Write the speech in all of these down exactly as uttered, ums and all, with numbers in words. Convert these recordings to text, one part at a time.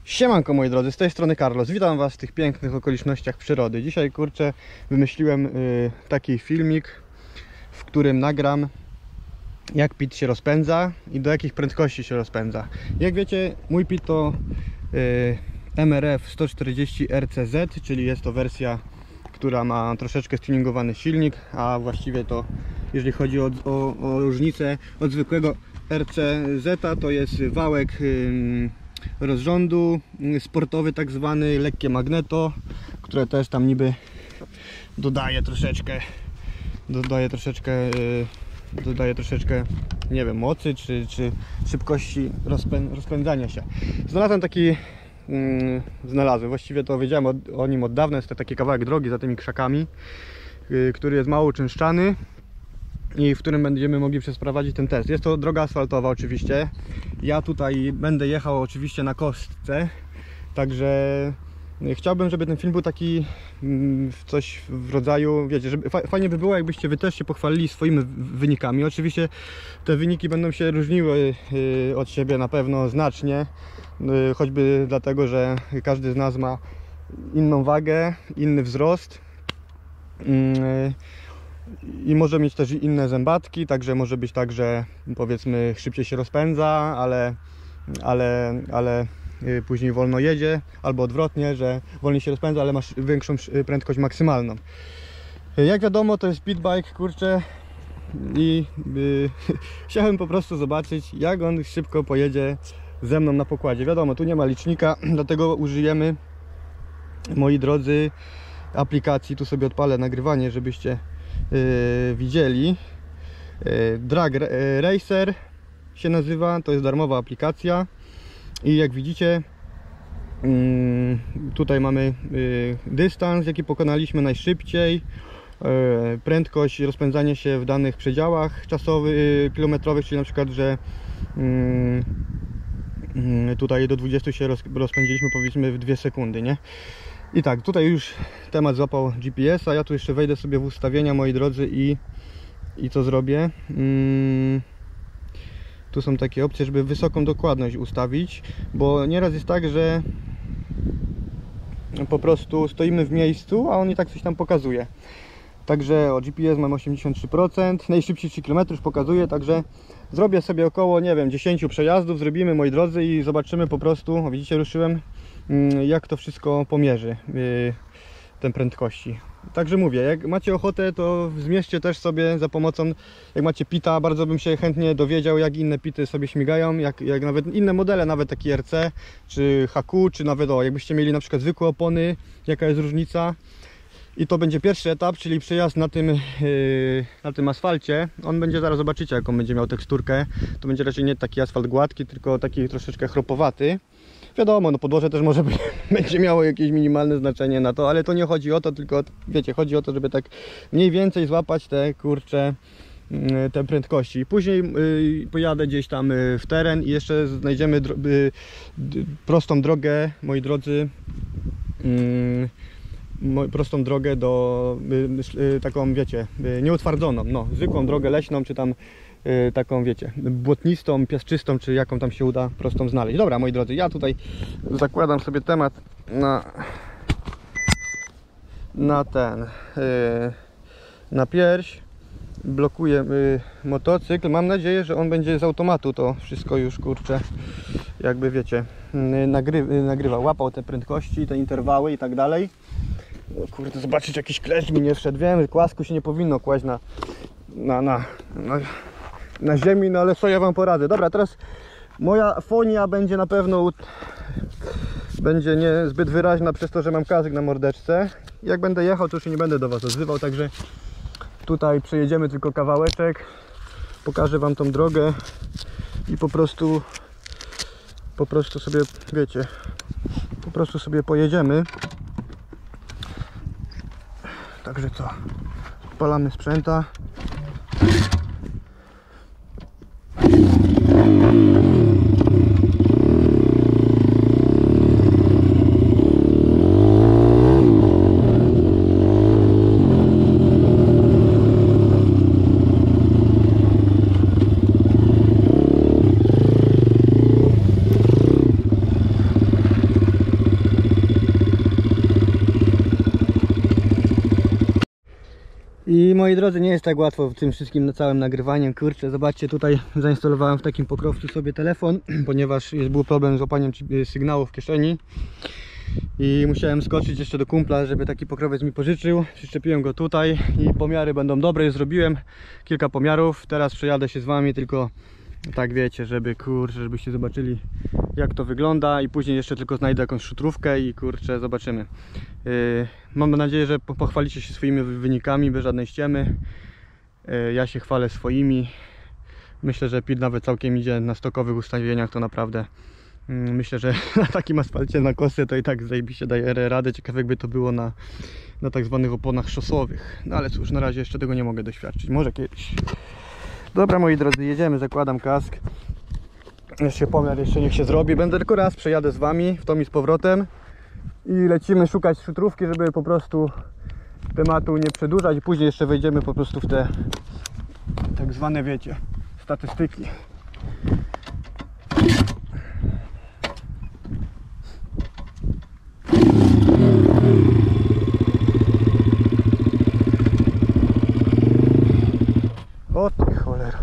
Siemanko moi drodzy, z tej strony Carlos. Witam was w tych pięknych okolicznościach przyrody. Dzisiaj kurczę wymyśliłem y, taki filmik, w którym nagram jak pit się rozpędza i do jakich prędkości się rozpędza. Jak wiecie, mój pit to y, M R F sto czterdzieści R C Z, czyli jest to wersja, która ma troszeczkę stuningowany silnik, a właściwie to jeżeli chodzi o, o, o różnicę od zwykłego R C Z, to jest wałek y, rozrządu sportowy, tak zwany, lekkie magneto, które też tam niby dodaje troszeczkę dodaje troszeczkę yy, dodaje troszeczkę, nie wiem, mocy czy, czy szybkości rozpę rozpędzania się. Znalazłem taki yy, znalazłem, właściwie to wiedziałem o, o nim od dawna. Jest to taki kawałek drogi za tymi krzakami, yy, który jest mało uczęszczany i w którym będziemy mogli przeprowadzić ten test. Jest to droga asfaltowa oczywiście. Ja tutaj będę jechał oczywiście na kostce, także chciałbym, żeby ten film był taki coś w rodzaju, wiecie, żeby fajnie by było, jakbyście wy też się pochwalili swoimi wynikami. Oczywiście te wyniki będą się różniły od siebie na pewno znacznie, choćby dlatego, że każdy z nas ma inną wagę, inny wzrost i może mieć też inne zębatki, także może być tak, że powiedzmy szybciej się rozpędza, ale, ale, ale później wolno jedzie, albo odwrotnie, że wolniej się rozpędza, ale masz większą prędkość maksymalną. Jak wiadomo, to jest speedbike, kurczę, i yy, chciałem po prostu zobaczyć, jak on szybko pojedzie ze mną na pokładzie. Wiadomo, tu nie ma licznika, dlatego użyjemy, moi drodzy, aplikacji. Tu sobie odpalę nagrywanie, żebyście Yy, widzieli. Yy, Drag Racer się nazywa, to jest darmowa aplikacja i jak widzicie, yy, tutaj mamy yy, dystans, jaki pokonaliśmy najszybciej, yy, prędkość rozpędzania się w danych przedziałach czasowych, yy, kilometrowych, czyli na przykład, że yy, yy, tutaj do dwudziestu się roz, rozpędziliśmy powiedzmy w dwie sekundy, nie? I tak, tutaj już temat złapał G P S, a ja tu jeszcze wejdę sobie w ustawienia, moi drodzy, i, i co zrobię? Hmm, tu są takie opcje, żeby wysoką dokładność ustawić, bo nieraz jest tak, że po prostu stoimy w miejscu, a on i tak coś tam pokazuje. Także o G P S mam osiemdziesiąt trzy procent, najszybciej trzy kilometry już pokazuje, także zrobię sobie około, nie wiem, dziesięć przejazdów, zrobimy, moi drodzy, i zobaczymy po prostu, o, widzicie, ruszyłem, jak to wszystko pomierzy, tę prędkości. Także mówię, jak macie ochotę, to zmierzcie też sobie za pomocą, jak macie pita, bardzo bym się chętnie dowiedział, jak inne pity sobie śmigają, jak, jak nawet inne modele, nawet taki R C, czy H Q, czy nawet, o, jakbyście mieli na przykład zwykłe opony, jaka jest różnica. I to będzie pierwszy etap, czyli przejazd na tym, yy, na tym asfalcie. On będzie, zaraz zobaczycie, jaką będzie miał teksturkę. To będzie raczej nie taki asfalt gładki, tylko taki troszeczkę chropowaty. Wiadomo, no podłoże też może być, będzie miało jakieś minimalne znaczenie na to, ale to nie chodzi o to, tylko wiecie, chodzi o to, żeby tak mniej więcej złapać te, kurcze, yy, te prędkości. Później yy, pojadę gdzieś tam yy, w teren i jeszcze znajdziemy dro yy, prostą drogę, moi drodzy, yy, prostą drogę do y, y, taką, wiecie, y, nieutwardzoną, no, zwykłą drogę leśną, czy tam y, taką, wiecie, błotnistą, piaszczystą, czy jaką tam się uda prostą znaleźć. Dobra, moi drodzy, ja tutaj zakładam sobie temat na na ten y, na pierś, blokuję y, motocykl. Mam nadzieję, że on będzie z automatu to wszystko już, kurczę, jakby wiecie, y, nagry, y, nagrywał, łapał te prędkości, te interwały i tak dalej. O kurde, zobaczyć, jakiś kleszcz mi nie wszedł. Wiem, że kłasku się nie powinno kłaść na, na, na, na, na ziemi, no ale co ja wam poradzę. Dobra, teraz moja fonia będzie na pewno będzie niezbyt wyraźna przez to, że mam kask na mordeczce. Jak będę jechał, to już nie będę do was odzywał, także tutaj przejedziemy tylko kawałeczek, pokażę wam tą drogę i po prostu po prostu sobie, wiecie, po prostu sobie pojedziemy. Także co, odpalamy sprzęta. I moi drodzy, nie jest tak łatwo w tym wszystkim na całym nagrywaniem. Kurczę, zobaczcie, tutaj zainstalowałem w takim pokrowcu sobie telefon, ponieważ jest, był problem z łapaniem sygnału w kieszeni. I musiałem skoczyć jeszcze do kumpla, żeby taki pokrowiec mi pożyczył. Przyczepiłem go tutaj i pomiary będą dobre. Już zrobiłem kilka pomiarów. Teraz przejadę się z wami, tylko tak wiecie, żeby kurczę, żebyście zobaczyli, jak to wygląda. I później jeszcze tylko znajdę jakąś szutrówkę i kurczę, zobaczymy. Yy, mam nadzieję, że pochwalicie się swoimi wynikami bez żadnej ściemy. Yy, ja się chwalę swoimi. Myślę, że Pit nawet całkiem idzie na stokowych ustawieniach, to naprawdę myślę, że na takim asfalcie na kosy to i tak zajebiście daje radę. Ciekawe jakby to było na, na tak zwanych oponach szosowych. No ale cóż, na razie jeszcze tego nie mogę doświadczyć. Może kiedyś. Dobra moi drodzy, jedziemy, zakładam kask. Jeszcze pomiar jeszcze niech się zrobi. Będę tylko raz, przejadę z wami w tom i z powrotem. I lecimy szukać szutrówki, żeby po prostu tematu nie przedłużać. I później jeszcze wejdziemy po prostu w te tak zwane, wiecie, statystyki. O ty cholera.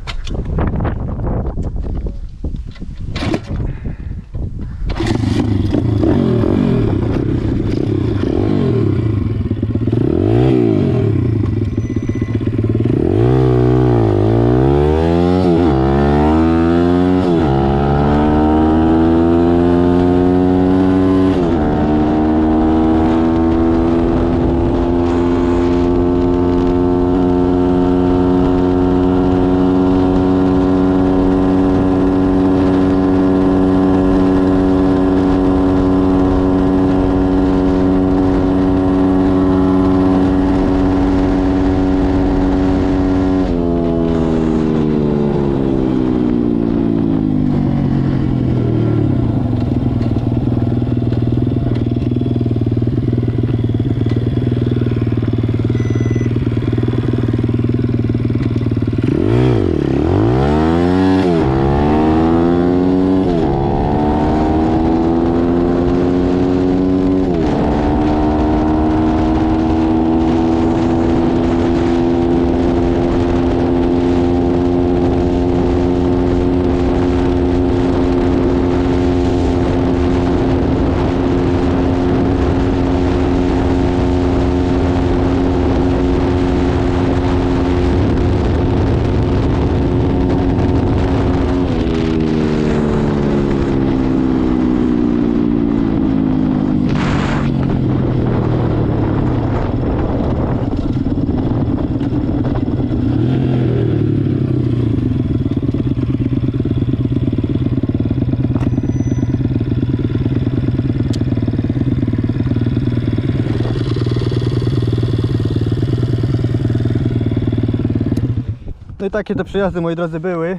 No i takie te przejazdy, moi drodzy, były.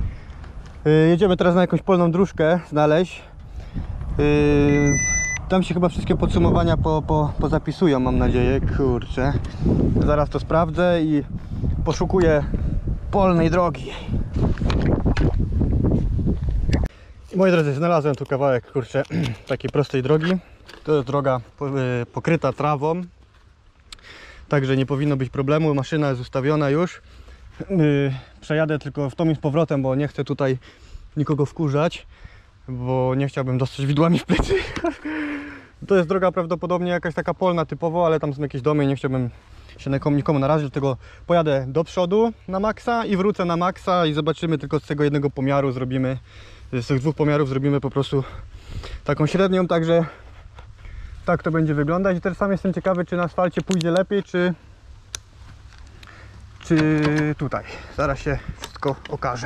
Yy, jedziemy teraz na jakąś polną dróżkę znaleźć. Yy, tam się chyba wszystkie podsumowania po, po, pozapisują, mam nadzieję. Kurczę, zaraz to sprawdzę i poszukuję polnej drogi. Moi drodzy, znalazłem tu kawałek, kurczę, takiej prostej drogi. To jest droga pokryta trawą, także nie powinno być problemu. Maszyna jest ustawiona już. Yy, przejadę tylko w tom i z powrotem, bo nie chcę tutaj nikogo wkurzać, bo nie chciałbym dostać widłami w plecy. To jest droga prawdopodobnie jakaś taka polna typowo, ale tam są jakieś domy i nie chciałbym się nikomu, nikomu narazić, dlatego pojadę do przodu na maksa i wrócę na maksa i zobaczymy, tylko z tego jednego pomiaru zrobimy, z tych dwóch pomiarów zrobimy po prostu taką średnią, także tak to będzie wyglądać. I teraz sam jestem ciekawy, czy na asfalcie pójdzie lepiej, czy czy tutaj. Zaraz się wszystko okaże.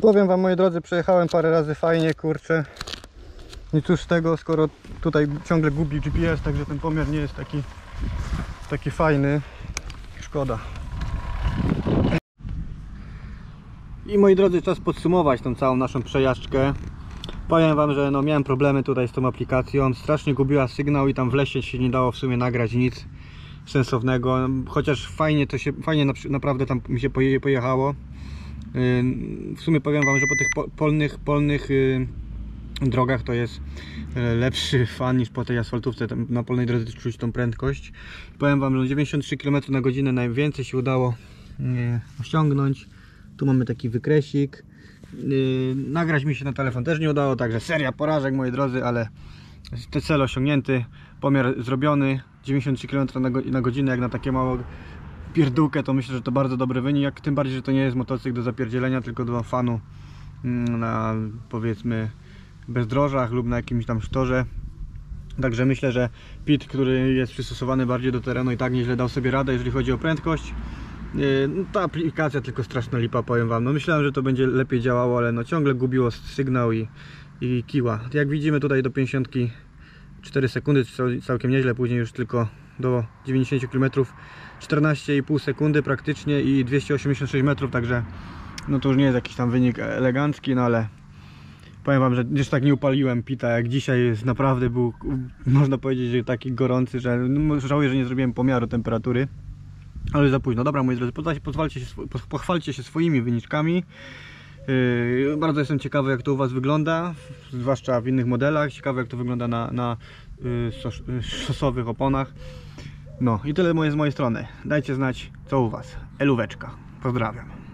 powiem wam, moi drodzy, przejechałem parę razy fajnie, kurczę. I cóż z tego, skoro tutaj ciągle gubi G P S, także ten pomiar nie jest taki, taki fajny. Szkoda. I moi drodzy, czas podsumować tą całą naszą przejażdżkę. Powiem wam, że no, miałem problemy tutaj z tą aplikacją. Strasznie gubiła sygnał i tam w lesie się nie dało w sumie nagrać nic sensownego. Chociaż fajnie to się, fajnie naprawdę tam mi się pojechało. W sumie powiem wam, że po tych polnych, polnych drogach to jest lepszy fan niż po tej asfaltówce. Na polnej drodze czuć tą prędkość. Powiem wam, że dziewięćdziesiąt trzy kilometry na godzinę najwięcej się udało osiągnąć. Tu mamy taki wykresik. Nagrać mi się na telefon też nie udało, także seria porażek, moi drodzy, ale ten cel osiągnięty, pomiar zrobiony. Dziewięćdziesiąt trzy kilometry na godzinę, jak na takie małe pierdółkę, to myślę, że to bardzo dobry wynik, jak tym bardziej, że to nie jest motocykl do zapierdzielenia, tylko do fanu na, powiedzmy, bezdrożach lub na jakimś tam sztorze. Także myślę, że Pit, który jest przystosowany bardziej do terenu, i tak nieźle dał sobie radę, jeżeli chodzi o prędkość. Ta aplikacja tylko straszna lipa, powiem wam. No myślałem, że to będzie lepiej działało, ale no ciągle gubiło sygnał i, i kiła. Jak widzimy, tutaj do pięćdziesiąt cztery sekundy, całkiem nieźle, później już tylko do dziewięćdziesiąt kilometrów czternaście i pół sekundy praktycznie i dwieście osiemdziesiąt sześć metrów, także no to już nie jest jakiś tam wynik elegancki, no ale powiem wam, że już tak nie upaliłem Pita jak dzisiaj. Jest naprawdę, był, można powiedzieć, że taki gorący, że no, żałuję, że nie zrobiłem pomiaru temperatury, ale za późno. Dobra, moi drodzy, pozwólcie się, pochwalcie się swoimi wyniczkami. Yy, bardzo jestem ciekawy, jak to u was wygląda, zwłaszcza w innych modelach. Ciekawy, jak to wygląda na, na yy, szosowych oponach. No i tyle moje z mojej strony. Dajcie znać, co u was. Elóweczka. Pozdrawiam.